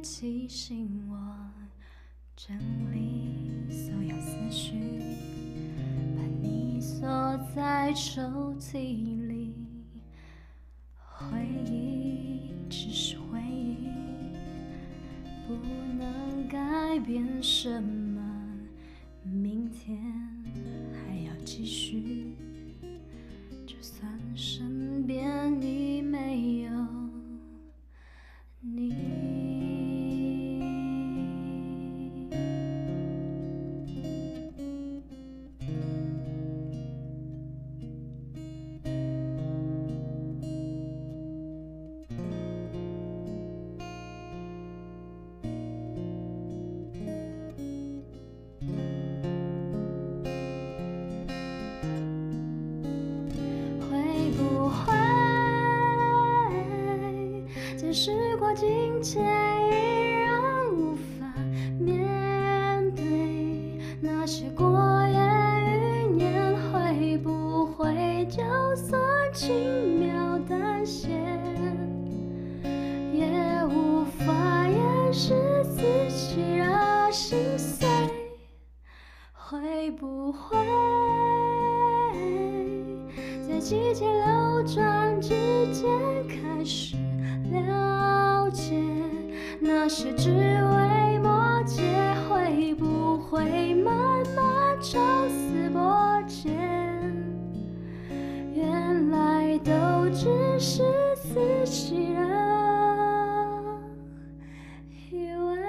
提醒我整理所有思绪，把你锁在抽屉里。回忆只是回忆，不能改变什么，明天还要继续。就算身边已没有你。时过境迁，依然无法面对那些过眼云烟，会不会就算轻描淡写，也无法掩饰自己的心碎？会不会在季节流转之间开始了解那些枝微末节，会不会慢慢抽丝剥茧？原来都只是自己的以为。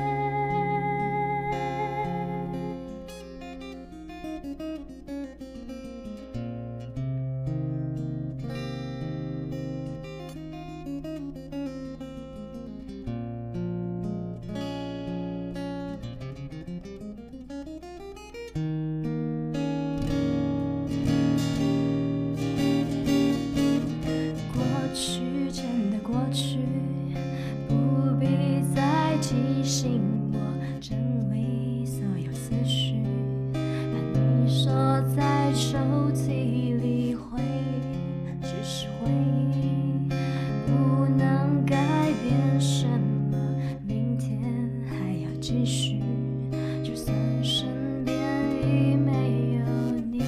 提醒我整理所有思绪，把你锁在抽屉里。回忆只是回忆，不能改变什么，明天还要继续。就算身边已没有你。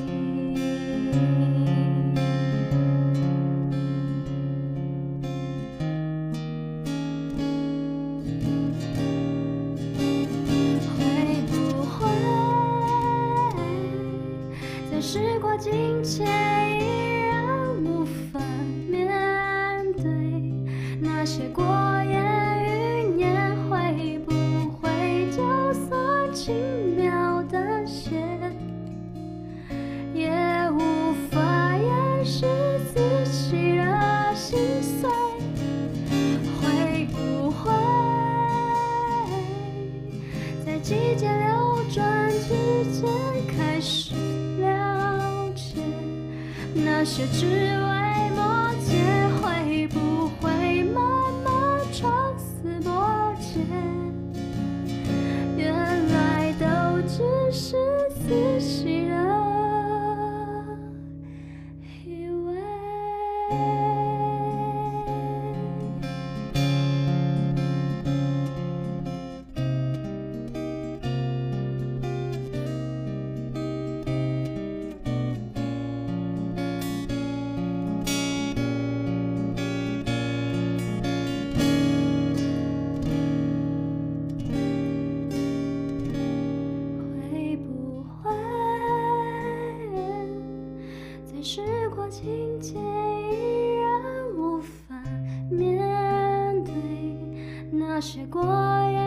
时过境迁，依然无法面对那些过眼云烟，会不会就算轻描淡写，也无法掩饰自己的心碎？会不会在季节流转之间开始那些枝微末节，会不会慢慢抽丝剥茧？原来都只是自己的以为。时过境迁，依然无法面对那些过眼